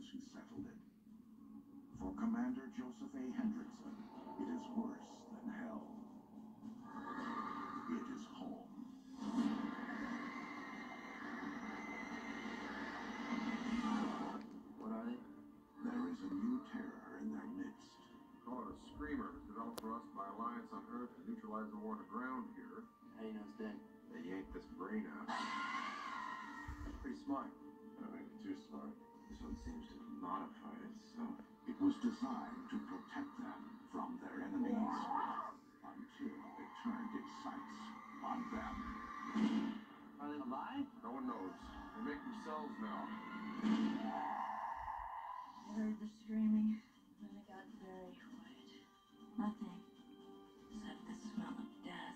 those who settled it. For Commander Joseph A. Hendrickson, it is worse than hell. It is home. What are they? There is a new terror in their midst. Call it a screamer, developed for us by Alliance on Earth to neutralize the war on the ground here. How do you know it's dead? They yanked this brain out. Pretty smart. I think too smart. This one seems to have modified itself. It was designed to protect them from their enemies until it turned its sights on them. Are they alive? No one knows. They make themselves now. I heard the screaming, and it got very quiet. Nothing except the smell of death.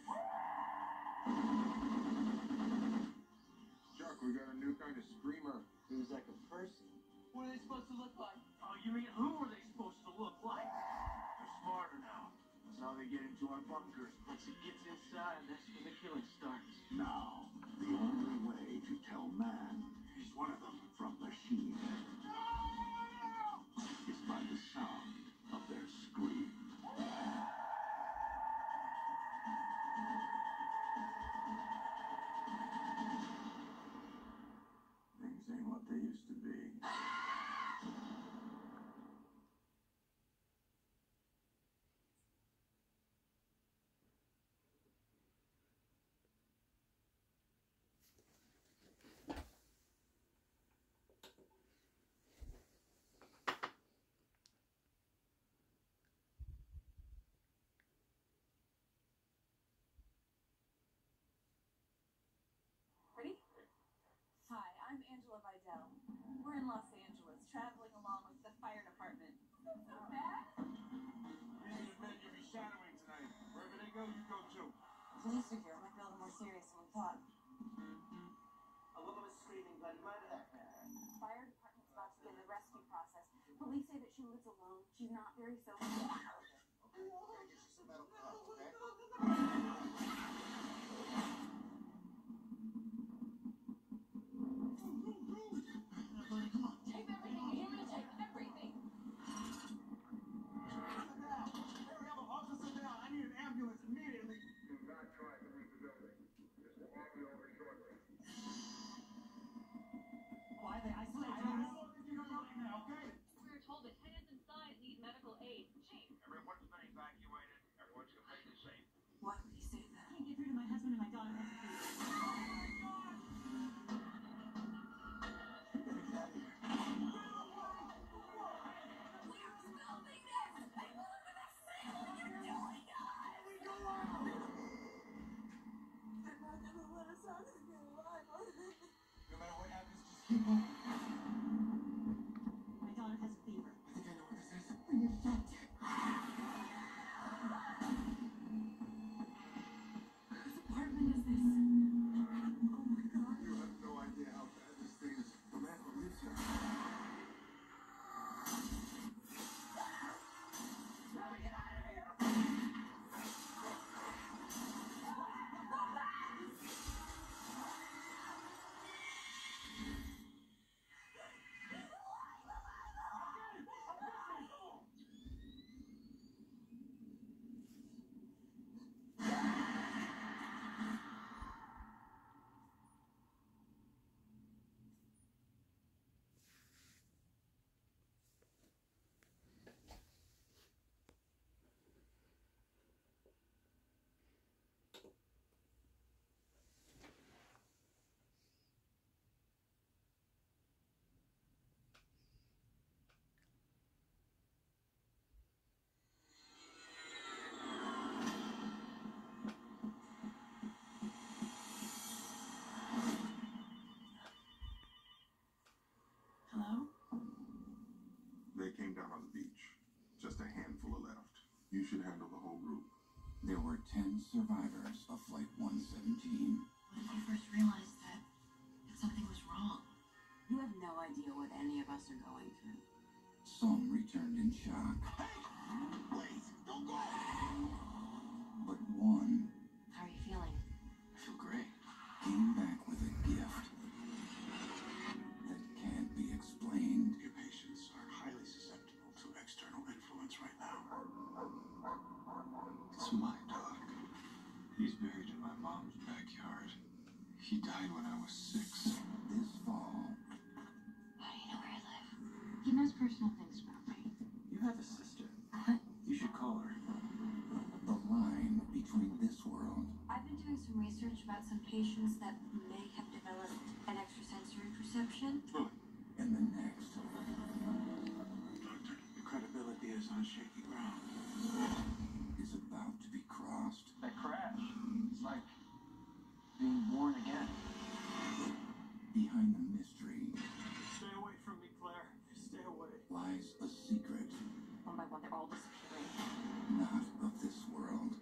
Chuck, we got a new kind of screamer. It was like a person. What are they supposed to look like? Oh, you mean who are they supposed to look like? They're smarter now. That's how they get into our bunkers. Once it gets inside, that's when the killing starts. Now, the only way to tell man is one of them from machine is by the sound of their scream. Things ain't what they used to be. Ready? Hi, I'm Angela Vidal. We're in Los Angeles, traveling along with the fire department. Not so bad. These are the men you'll be shadowing tonight. Wherever they go, you go too. Police are here. Might be a little more serious than we thought. A woman was screaming bloody murder. Fire department's about to begin the rescue process. Police say that she lives alone. She's not very social. Take everything. You hear me? Take everything. I need an ambulance immediately. Do not try to leave the building. This will all be over shortly. Why they isolate you? You don't know now, okay? We were told that tenants inside need medical aid. Chief, Everyone's been evacuated. Everyone's completely safe. Why would he say that? Can't get through to my husband and my daughter has a fever. No matter what happens, just keep moving. My daughter has a fever. I think I know what this is. We need a doctor. Whose apartment is this? Oh my God. You have no idea how bad this thing is. The man who lives here. Hello? They came down on the beach. Just a handful are left. You should handle the whole group. There were 10 survivors of Flight 117. When did you first realize that something was wrong? You have no idea what any of us are going through. Some returned in shock, Wait, don't go! but one How are you feeling? I feel great. came back with a gift that can't be explained. Your patience. was 6. This fall, How do you know where I live? He knows personal things about me. You have a sister. What? You should call her. the line between this world I've been doing some research about some patients that may have developed an extrasensory perception. and the next Your credibility is on shaky ground. is about to be crossed. That crash. It's like being born again. Behind the mystery Stay away from me, Claire. Stay away. lies a secret One by one, they're all disappearing. not of this world.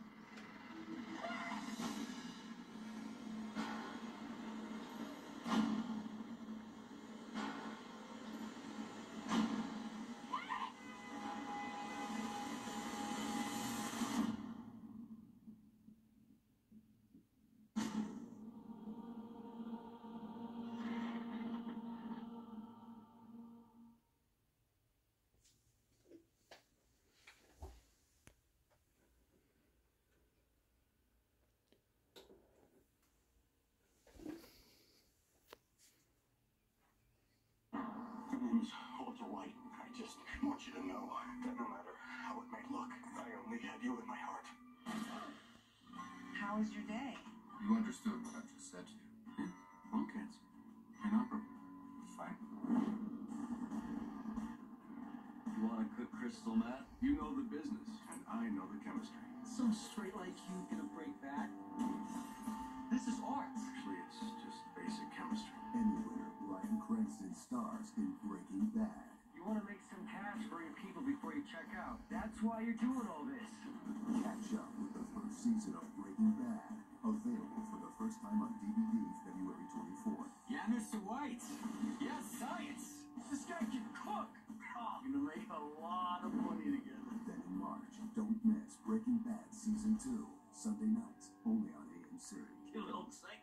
My name is Walter White. I just want you to know that no matter how it may look, I only have you in my heart. How was your day? You understood what I just said to you. Lung cancer. Inoperable. Fine. You want to cook crystal meth? You know the business, and I know the chemistry. Some straight like you gonna break bad? This is art. Actually, it's just basic chemistry. Emmy winner Bryan Cranston stars in Breaking Bad. You want to make some cash for your people before you check out. That's why you're doing all this. Catch up with the first season of Breaking Bad, available for the first time on DVD February 24th. Yeah, Mr. White. Yeah, science. This guy can cook. Oh, we're gonna make a lot of money together. Then in March, don't miss Breaking Bad Season 2, Sunday nights, only on AMC. Get a little excited.